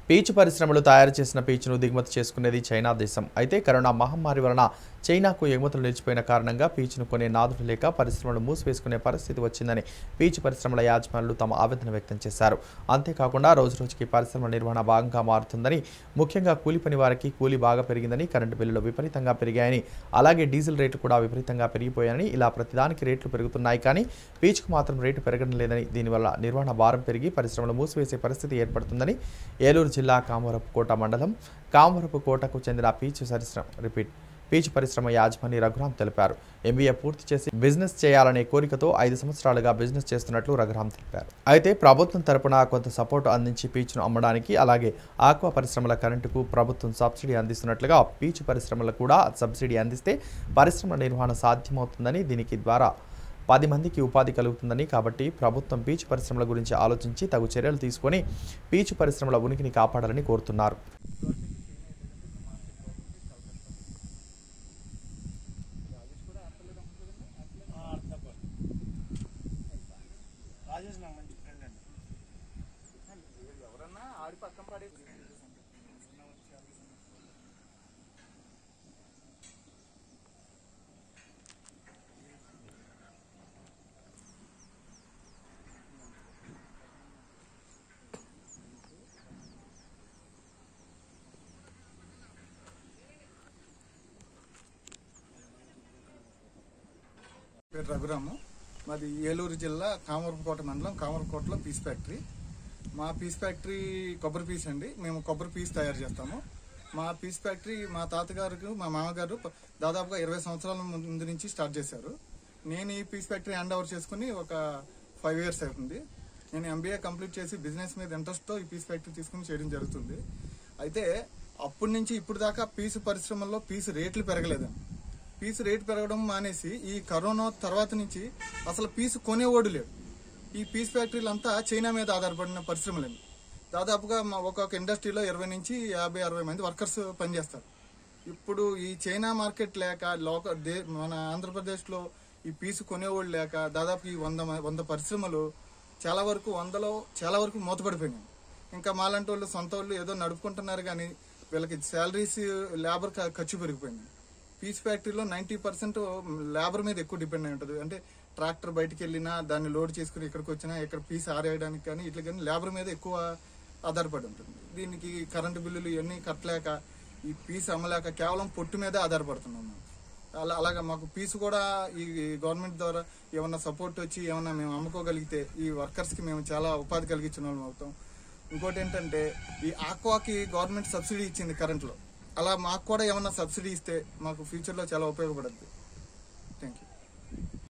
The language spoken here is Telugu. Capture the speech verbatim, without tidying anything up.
పీచు పరిశ్రమలు తయారు చేసిన పీచును దిగుమతి చేసుకునేది చైనా దేశం. అయితే కరోనా మహమ్మారి వలన చైనాకు ఎగుమతులు నిలిచిపోయిన కారణంగా పీచును కొనే నాదుడు లేక పరిశ్రమలు మూసివేసుకునే పరిస్థితి వచ్చిందని పీచు పరిశ్రమల యాజమానులు తమ ఆవేదన వ్యక్తం చేశారు. అంతేకాకుండా రోజురోజుకి పరిశ్రమల నిర్వహణ భాగంగా మారుతుందని, ముఖ్యంగా కూలి పని వారికి కూలీ బాగా పెరిగిందని, కరెంటు బిల్లులు విపరీతంగా పెరిగాయని, అలాగే డీజిల్ రేట్లు కూడా విపరీతంగా పెరిగిపోయాయని, ఇలా ప్రతిదానికి రేట్లు పెరుగుతున్నాయి కానీ పీచుకు మాత్రం రేటు పెరగడం లేదని, దీనివల్ల నిర్వహణ భారం పెరిగి పరిశ్రమలు మూసివేసే పరిస్థితి ఏర్పడుతుందని ఏలూరు జిల్లా కామవరపుకోట మండలం కామవరపుకోటకు చెందిన పీచు పరిశ్రమ రిపీట్ పీచు పరిశ్రమ యాజమాని రఘురామ్ తెలిపారు. ఎంబీఏ పూర్తి చేసి బిజినెస్ చేయాలనే కోరికతో ఐదు సంవత్సరాలుగా బిజినెస్ చేస్తున్నట్లు రఘురామ్ తెలిపారు. అయితే ప్రభుత్వం తరపున కొంత సపోర్టు అందించి పీచును అమ్మడానికి, అలాగే ఆక్వా పరిశ్రమల కరెంటుకు ప్రభుత్వం సబ్సిడీ అందిస్తున్నట్లుగా పీచు పరిశ్రమలకు కూడా సబ్సిడీ అందిస్తే పరిశ్రమల నిర్వహణ సాధ్యమవుతుందని, దీనికి ద్వారా పది మందికి ఉపాధి కలుగుతుందని, కాబట్టి ప్రభుత్వం పీచు పరిశ్రమల గురించి ఆలోచించి తగు చర్యలు తీసుకొని పీచు పరిశ్రమల ఉనికిని కాపాడాలని కోరుతున్నారు. పేరు రఘురాము. మాది ఏలూరు జిల్లా కామవరపుకోట మండలం కామవరపుకోటలో పీస్ ఫ్యాక్టరీ. మా పీస్ ఫ్యాక్టరీ కొబ్బరి పీస్ అండి. మేము కొబ్బరి పీస్ తయారు చేస్తాము. మా పీస్ ఫ్యాక్టరీ మా తాతగారికి మా మామగారు దాదాపుగా ఇరవై సంవత్సరాల ముందు నుంచి స్టార్ట్ చేశారు. నేను ఈ పీస్ ఫ్యాక్టరీ హ్యాండ్ ఓవర్ చేసుకుని ఒక ఫైవ్ ఇయర్స్ అవుతుంది. నేను ఎంబీఏ కంప్లీట్ చేసి బిజినెస్ మీద ఇంట్రెస్ట్తో ఈ పీస్ ఫ్యాక్టరీ తీసుకుని చేయడం జరుగుతుంది. అయితే అప్పటి నుంచి ఇప్పుడు దాకా పీసు పరిశ్రమల్లో పీసు రేట్లు పెరగలేదండి. పీసు రేటు పెరగడం మానేసి ఈ కరోనా తర్వాత నుంచి అసలు పీసు కొనేవాడు లేడు. ఈ పీస్ ఫ్యాక్టరీలు అంతా చైనా మీద ఆధారపడిన పరిశ్రమలండి. దాదాపుగా మా ఒక్కొక్క ఇండస్ట్రీలో ఇరవై నుంచి యాభై అరవై మంది వర్కర్స్ పనిచేస్తారు. ఇప్పుడు ఈ చైనా మార్కెట్ లేక లోక దే మన ఆంధ్రప్రదేశ్లో ఈ పీసు కొనేవాళ్ళు లేక దాదాపు ఈ వంద వంద పరిశ్రమలు చాలా వరకు వందలో చాలా వరకు మూతపడిపోయినాయి. ఇంకా మాలాంటి వాళ్ళు సొంత వాళ్ళు ఏదో నడుపుకుంటున్నారు కానీ వీళ్ళకి శాలరీస్ లేబర్ ఖర్చు పెరిగిపోయింది. పీస్ ఫ్యాక్టరీలో నైంటీ పర్సెంట్ లేబర్ మీద ఎక్కువ డిపెండ్ అయి ఉంటుంది. అంటే ట్రాక్టర్ బయటకు వెళ్ళినా దాన్ని లోడ్ చేసుకుని ఇక్కడికి వచ్చినా ఇక్కడ పీస్ ఆరేయడానికి కానీ ఇట్లా కానీ లేబర్ మీద ఎక్కువ ఆధారపడి ఉంటుంది. దీనికి కరెంటు బిల్లులు ఇవన్నీ కట్టలేక ఈ పీస్ అమ్మలేక కేవలం పొట్టు మీదే ఆధారపడుతున్నాం. అలా అలాగా మాకు పీస్ కూడా ఈ గవర్నమెంట్ ద్వారా ఏమన్నా సపోర్ట్ వచ్చి ఏమన్నా మేము అమ్ముకోగలిగితే ఈ వర్కర్స్కి మేము చాలా ఉపాధి కలిగించిన వాళ్ళం అవుతాం. ఇంకోటి ఏంటంటే ఈ ఆక్వాకి గవర్నమెంట్ సబ్సిడీ ఇచ్చింది కరెంట్లో. అలా మాకు కూడా ఏమన్నా సబ్సిడీ ఇస్తే మాకు ఫ్యూచర్లో చాలా ఉపయోగపడుతుంది. Thank you.